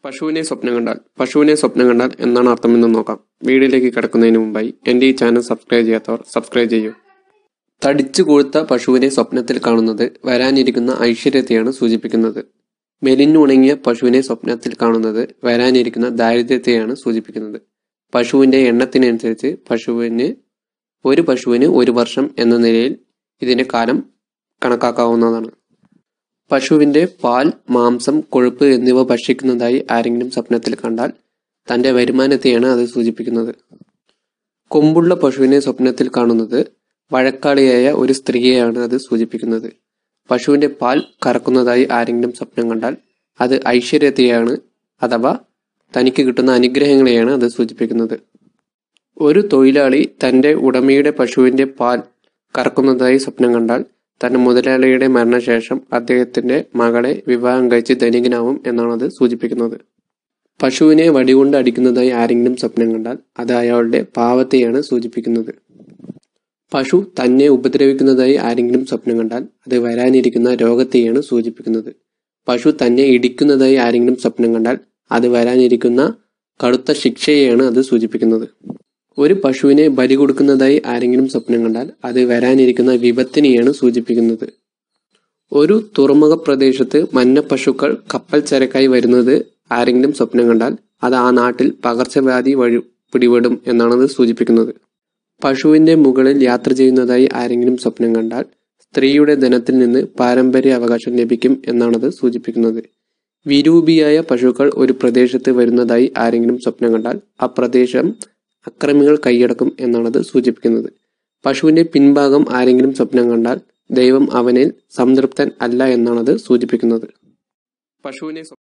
പശുവിനെ സ്വപ്നം കണ്ടാൽ എന്താണ് അർത്ഥമെന്ന് നോക്കാം. വീഡിയോയിലേക്ക് കിടക്കുന്നതിന് മുമ്പായി എൻ്റെ ഈ ചാനൽ സബ്സ്ക്രൈബ് ചെയ്യാത്തവർ സബ്സ്ക്രൈബ് ചെയ്യൂ. തടിച്ചു കൊഴുത്ത പശുവിനെ സ്വപ്നത്തിൽ കാണുന്നത് വരാനിരിക്കുന്ന ഐശ്വര്യത്തെയാണ് സൂചിപ്പിക്കുന്നത്. മെലിഞ്ഞുണങ്ങിയ പശുവിനെ സ്വപ്നത്തിൽ കാണുന്നത് വരാനിരിക്കുന്ന ദാരിദ്ര്യത്തെയാണ് സൂചിപ്പിക്കുന്നത്. പശുവിൻ്റെ എണ്ണത്തിനനുസരിച്ച് ഒരു പശുവിന് 1 വർഷം എന്ന നിലയിൽ ഇതിൻ്റെ കാലം കണക്കാക്കാവുന്നതാണ്. പശുവിൻ്റെ പാൽ, മാംസം, കൊഴുപ്പ് എന്നിവ ഭക്ഷിക്കുന്നതായി ആരെങ്കിലും സ്വപ്നത്തിൽ കണ്ടാൽ തൻ്റെ വരുമാനത്തെയാണ് അത് സൂചിപ്പിക്കുന്നത്. കൊമ്പുള്ള പശുവിനെ സ്വപ്നത്തിൽ കാണുന്നത് വഴക്കാളിയായ ഒരു സ്ത്രീയെയാണ് അത് സൂചിപ്പിക്കുന്നത്. പശുവിൻ്റെ പാൽ കറക്കുന്നതായി ആരെങ്കിലും സ്വപ്നം കണ്ടാൽ അത് ഐശ്വര്യത്തെയാണ് അഥവാ തനിക്ക് കിട്ടുന്ന അനുഗ്രഹങ്ങളെയാണ് അത് സൂചിപ്പിക്കുന്നത്. ഒരു തൊഴിലാളി തൻ്റെ ഉടമയുടെ പശുവിൻ്റെ പാൽ കറക്കുന്നതായി സ്വപ്നം കണ്ടാൽ തൻ്റെ മുതലാളിയുടെ മരണശേഷം അദ്ദേഹത്തിൻ്റെ മകളെ വിവാഹം കഴിച്ച് ധനികനാവും എന്നാണ് അത് സൂചിപ്പിക്കുന്നത്. പശുവിനെ വടികൊണ്ട് അടിക്കുന്നതായി ആരെങ്കിലും സ്വപ്നം കണ്ടാൽ അത് അയാളുടെ പാവത്തെയാണ് സൂചിപ്പിക്കുന്നത്. പശു തന്നെ ഉപദ്രവിക്കുന്നതായി ആരെങ്കിലും സ്വപ്നം കണ്ടാൽ അത് വരാനിരിക്കുന്ന രോഗത്തെയാണ് സൂചിപ്പിക്കുന്നത്. പശു തന്നെ ഇടിക്കുന്നതായി ആരെങ്കിലും സ്വപ്നം കണ്ടാൽ അത് വരാനിരിക്കുന്ന കടുത്ത ശിക്ഷയെയാണ് അത് സൂചിപ്പിക്കുന്നത്. ഒരു പശുവിനെ ബലി കൊടുക്കുന്നതായി ആരെങ്കിലും സ്വപ്നം കണ്ടാൽ അത് വരാനിരിക്കുന്ന വിപത്തിനെയാണ് സൂചിപ്പിക്കുന്നത്. ഒരു തുറമുഖ പ്രദേശത്ത് മന്ന പശുക്കൾ കപ്പൽ ചരക്കായി വരുന്നത് ആരെങ്കിലും സ്വപ്നം കണ്ടാൽ അത് ആ നാട്ടിൽ പകർച്ചവ്യാധി പിടിപെടും എന്നാണ് അത് സൂചിപ്പിക്കുന്നത്. പശുവിൻ്റെ മുകളിൽ യാത്ര ചെയ്യുന്നതായി ആരെങ്കിലും സ്വപ്നം കണ്ടാൽ സ്ത്രീയുടെ ധനത്തിൽ നിന്ന് പാരമ്പര്യ അവകാശം ലഭിക്കും എന്നാണത് സൂചിപ്പിക്കുന്നത്. വിരൂപിയായ പശുക്കൾ ഒരു പ്രദേശത്ത് വരുന്നതായി ആരെങ്കിലും സ്വപ്നം കണ്ടാൽ ആ പ്രദേശം അക്രമികൾ കൈയടക്കും എന്നാണത് സൂചിപ്പിക്കുന്നത്. പശുവിൻ്റെ പിൻഭാഗം ആരെങ്കിലും സ്വപ്നം കണ്ടാൽ ദൈവം അവനിൽ സംതൃപ്തൻ അല്ല എന്നാണത് സൂചിപ്പിക്കുന്നത്. പശുവിനെ